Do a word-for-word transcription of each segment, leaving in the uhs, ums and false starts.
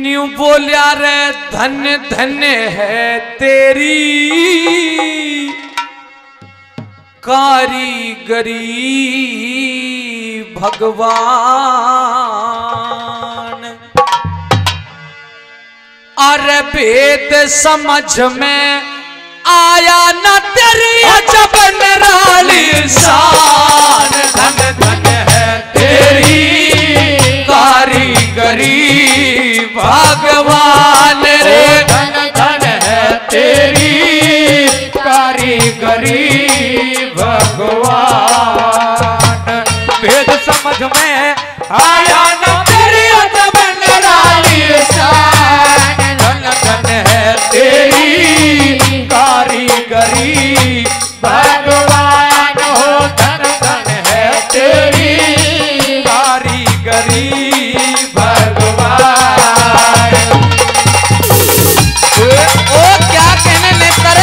New बोलिया रे धन्य धन्य है तेरी कारीगरी भगवान। अरे वेद समझ में आया न तेरी अजब निराली शान। धन धन है तेरी कारीगरी भगवान रे। धन धन है तेरी कारीगरी भगवान। वेद समझ में आया न तेरी अजब निराली शान। धन धन है तेरी कारीगरी भगवान हो। धन धन है तेरी कारीगरी भगवान। ओ क्या कहने नेत्र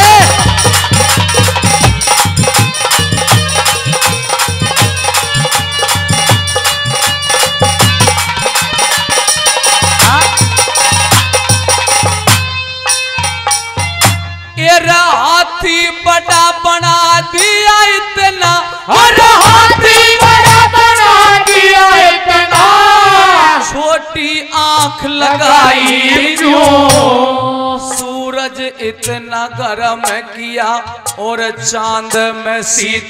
हाथी बड़ा बना दिया इतना। अरे हाथी बड़ा बना दिया इतना। छोटी आंख लगाई क्यों। सूरज इतना गर्म किया और चांद में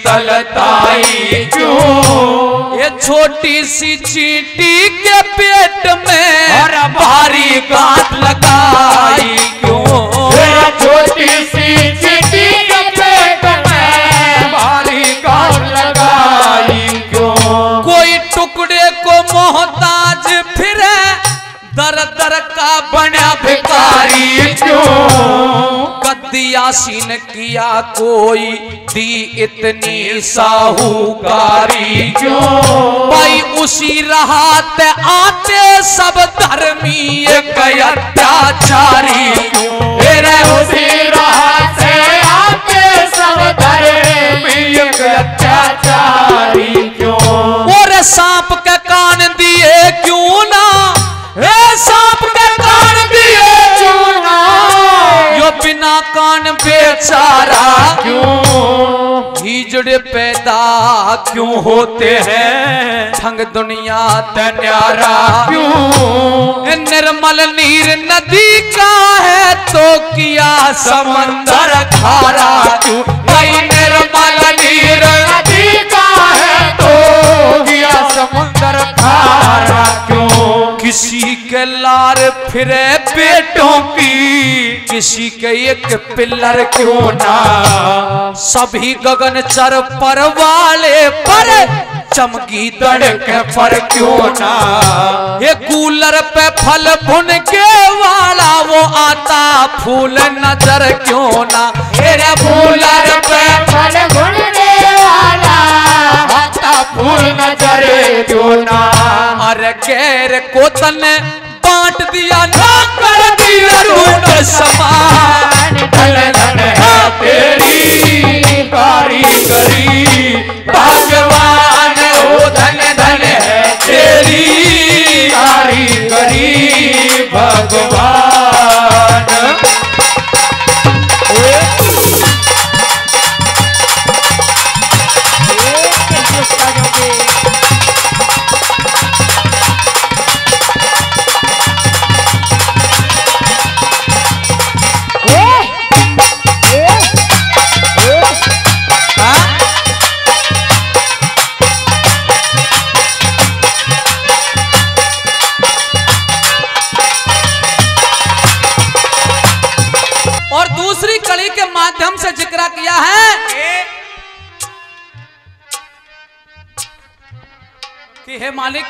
शीतलताई क्यों। ये छोटी सी चींटी के पेट में और भारी गांठ लगाई क्यों। छोटी सी चींटी के पेट में भारी गांठ लगाई क्यों। कोई टुकड़े को मोहताज फिरे दर दर का बना भिखारी क्यों। कद्दियासीन किया कोई दी इतनी साहूकारी क्यों। भाई उसी राहत आते सब धर्मी एक अत्याचारी क्यों। उसी राहत से आते सब धर्मी एक अत्याचारी क्यों। और सांप के कान दिए क्यों ना। हे सांप के कान दिए क्यों ना। यो बिना कान बेचारा क्यों। हिजड़े पैदा क्यों होते हैं ठंग दुनिया तन्यारा क्यों। निर्मल नीर नदी का है तो किया समंदर खारा क्यों। भाई निर्मल नीर नदी का है तो किया समंदर खारा क्यों। किसी के लार फिरे बेटों की किसी के एक पिल्लर क्यों ना। सभी गगन चर पर वाले पर चमकी दड़के पर क्यों ना। ये कूलर पे फल भुन के वाला वो आता फूल नजर क्यों ना। तेरे कूलर पे फल भुन के वाला आता फूल नजर क्यों ना। अरे गैर को तने बांट दिया ना कर दिया रूप समान। धन धन है तेरी कारीगरी भगवान हो। धन धन है तेरी कारीगरी भगवान। माध्यम से जिक्र किया है कि हे मालिक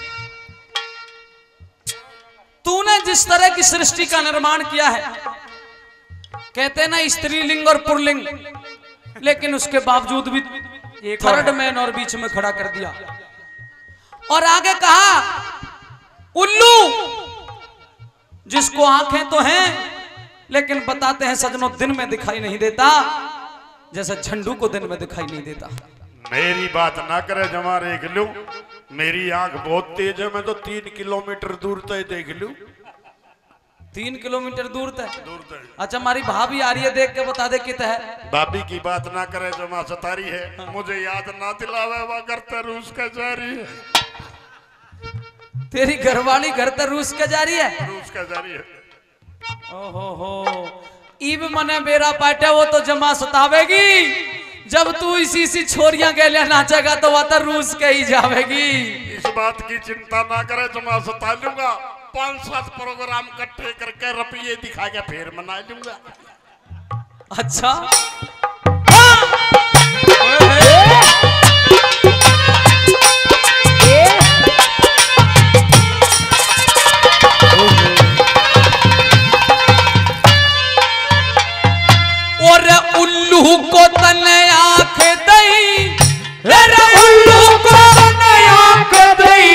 तूने जिस तरह की सृष्टि का निर्माण किया है। कहते ना स्त्रीलिंग और पुरलिंग, लेकिन उसके बावजूद भी थर्ड मैन और बीच में खड़ा कर दिया। और आगे कहा उल्लू जिसको आंखें तो हैं लेकिन बताते हैं सजनों दिन में दिखाई नहीं देता, जैसे झंडू को दिन में दिखाई नहीं देता। मेरी बात ना करे जमा देख लू, मेरी आंख बहुत तेज है, मैं तो तीन किलोमीटर दूर तक देख लू। तीन किलोमीटर दूर तक। दूर तक। अच्छा हमारी भाभी आ रही है, देख के बता दे कित है। भाभी की बात ना करे जो माँ सतारी है, मुझे याद ना दिलावे वह करते रूस का जारी है। तेरी घरवाली घर तक रूस के जा रही है। रूस का जारी है। ओहो हो, इब मने मेरा पाटे वो तो जमा सतावेगी। जब तू इसी सी छोरियां के लिए नाचेगा तो वह तो रूस के ही जावेगी। इस बात की चिंता ना करे जो मैं सता लूंगा। पांच सात प्रोग्राम इकट्ठे करके रुपये दिखा के फिर मना लूंगा। अच्छा और उल्लू को तने आंख दई, अरे उल्लू को तने आंख दई,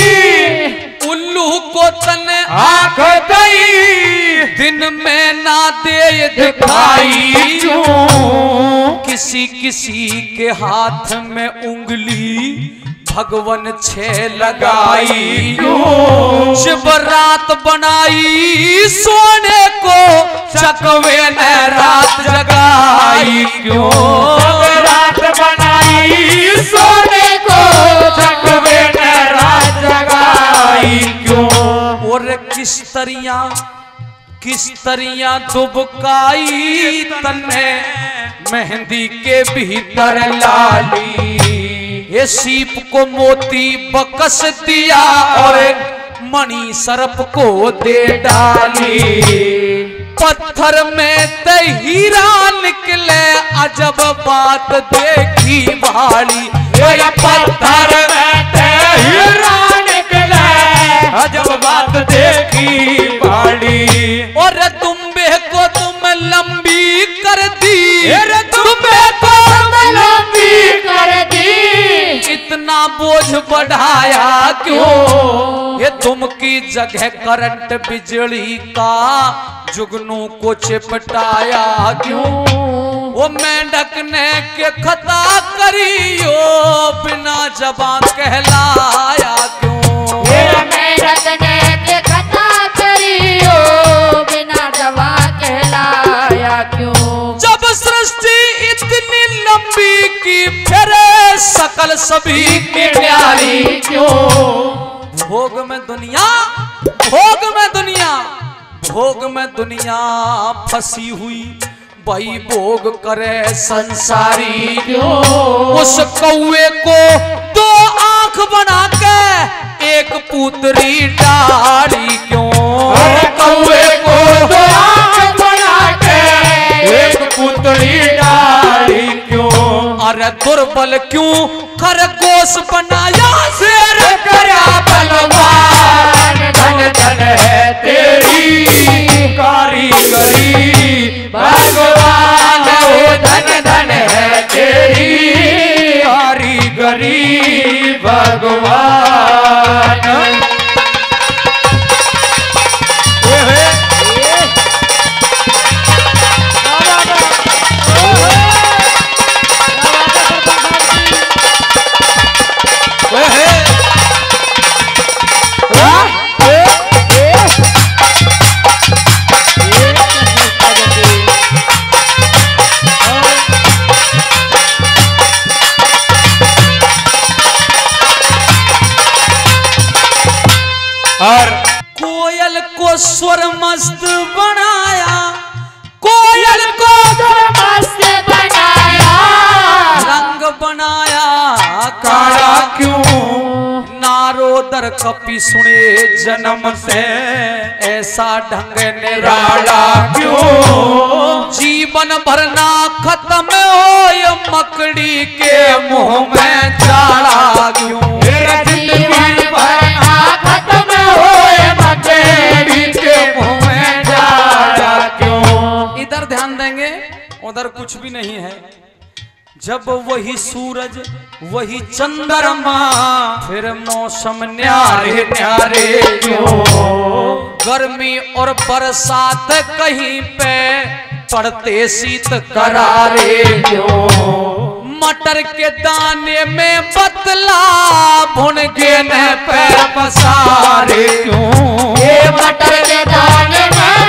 उल्लू को तने आंख दई, दिन में ना दे दिखाई क्यों, किसी किसी के हाथ में उंगली भगवन छे लगाई क्यों, शिवरात बनाई सोने को चकवे ने रात जगाई क्यों, रात बनाई सोने को चकवे ने रात जगाई क्यों। और किस तरिया किस तरिया दुबकाई तन्ने मेहंदी के भीतर लाली, ये सीप को मोती बकस दिया और मणि सर्प को दे डाली, पत्थर में ते हीरा निकले अजब बात देखी भाली, पत्थर में ते हीरा निकले अजब बात देखी भाली। और तुम्बे को तुम लंबी कर दी, तुम्बे को तुम लंबी कर दी, इतना बोझ बढ़ाया क्यों, ये तुम की जगह करंट बिजली का जुगनू को चिपटाया क्यों, वो मेंढक ने के खता करियो बिना जबान कहलाया क्यों, मेंढक ने के खता करियो बिना जबान कहलाया क्यों। जब सृष्टि इतनी लंबी की फिर सकल सभी की प्यारी क्यों, भोग में दुनिया भोग में दुनिया भोग में दुनिया फंसी हुई, वही भोग करे संसारी क्यों, उस कौए को दो आंख बना के एक पुतरी डाली क्यों, कौए को दो आंख बना के एक पुतरी डाली क्यों, अरे दुर्बल क्यों खरगोश बनाया शेर करा बलवान, धन धन है तेरी कारीगरी भगवान, ओ धन धन है तेरी कारीगरी भगवान। और कोयल को स्वर मस्त बनाया, कोयल को स्वर मस्त बनाया, रंग बनाया काला क्यों, नारोदर कपि सुने जन्म से ऐसा ढंग निराला क्यों, जीवन भरना खत्म हो ये मकड़ी के मुंह में जाला क्यों, जिंदगी भरना खत्म होए मकड़ी के मुंह में जाला क्यों। इधर ध्यान देंगे उधर कुछ भी नहीं है। जब वही सूरज वही चंद्रमा फिर मौसम न्यारे न्यारे क्यों, गर्मी और बरसात कहीं पे पड़ते शीत करारे क्यों, मटर के दाने में बतला भुन के न पैर पसारे क्यों, ये मटर के दाने में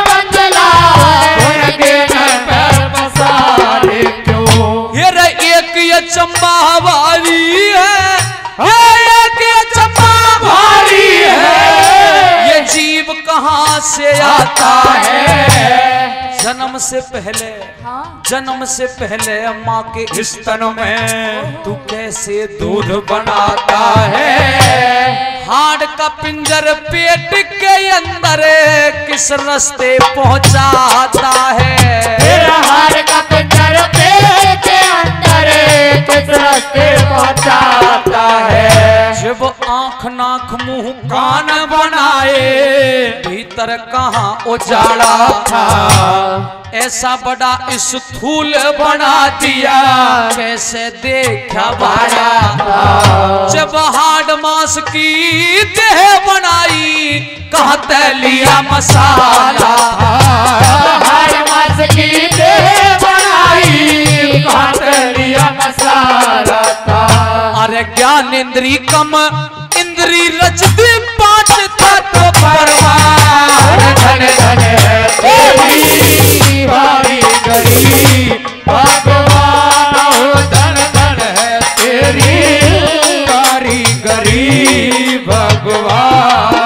कहाँ से आता है, जन्म से पहले हाँ। जन्म से पहले माँ के स्तन में तू कैसे दूध बनाता है, हाड़ का पिंजर पेट के अंदर किस रास्ते पहुंचाता है, तेरा हार का पिंजर पेट के अंदर किस रास्ते पहुंचाता है। जब आंख नाक मुंह कान बनाए भीतर कहाँ उजाला था, ऐसा बड़ा स्थूल बना दिया कैसे देखा बड़ा था। जब हाड मांस की देह बनाई कहते लिया मसाला, हाड मांस की देह बनाई कहते लिया मसाला था। अरे ज्ञान इंद्री कम इंद्री रचती पांच तत्व परमार, धन धन है तेरी कारीगरी भगवान, धन धन है तेरी कारीगरी भगवान।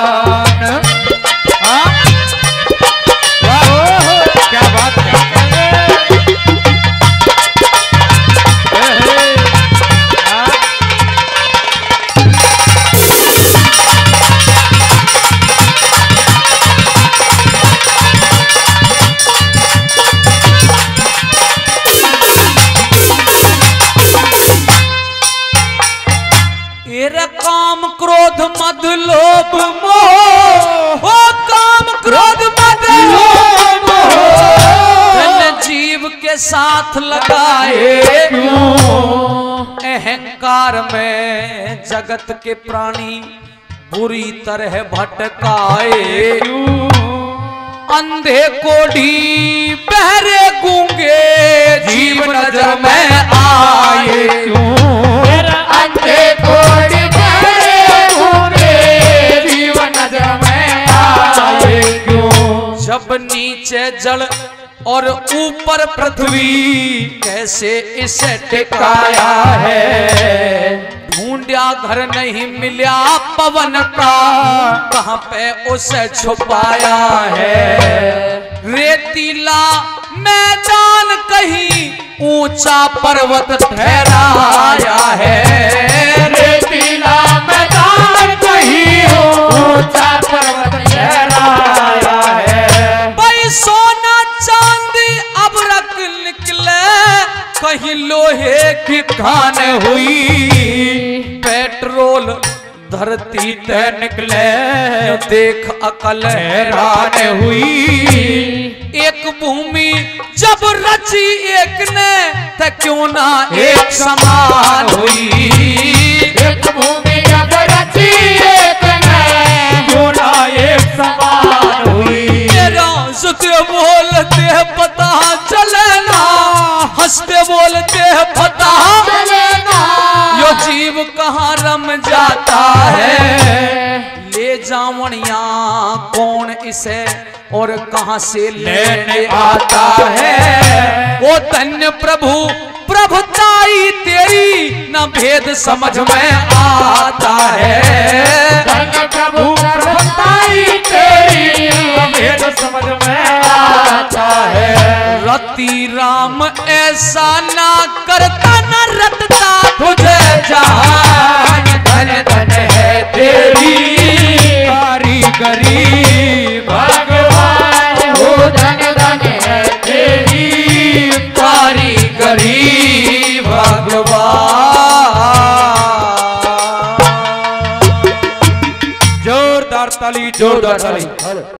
क्या बात है। काम क्रोध मद लोभ मोह, हो काम क्रोध मद लोभ मोह, जीव के साथ लगाए अहंकार में जगत के प्राणी बुरी तरह भटकाए, अंधे कोढ़ी बहरे गूंगे जीव नजर में आए, अंधे कोढ़ी बहरे गूंगे जीव नजर में आए क्यों। जब नीचे जल और ऊपर पृथ्वी कैसे इसे टिकाया है, ढूंढा घर नहीं मिला पवन का कहाँ पे उसे छुपाया है, रेतीला मैदान कहीं ऊंचा पर्वत ठहराया है, रेतीला मैदान कहीं ऊंचा पर्वत ठहराया है। भाई सोना चांदी अब रख निकले कहीं लोहे की खान हुई, पेट्रोल धरती ते निकले देख अकल हैरान हुई, एक भूमि जब रची एक ने तो क्यों ना एक समान हुई, एक भूमि जब रची एक ने क्यों ना एक समान हुई। तेरा सुते बोलते पता चले ना, हंसते बोलते पता चले ना, यो जीव कहाँ रम जाता है, ले जावनिया कौन इसे और कहाँ से लेने आता है, वो धन्य प्रभु प्रभुताई तेरी न भेद समझ में आता है, धन्य प्रभु प्रभुताई तेरी न भेद समझ में आता है। रति राम ऐसा ना करता न रटता तुझे जहान, धन धन है तेरी कारीगरी भगवान, हो धन धन है तेरी कारीगरी भगवान। जोरदार ताली जोरदार ताली।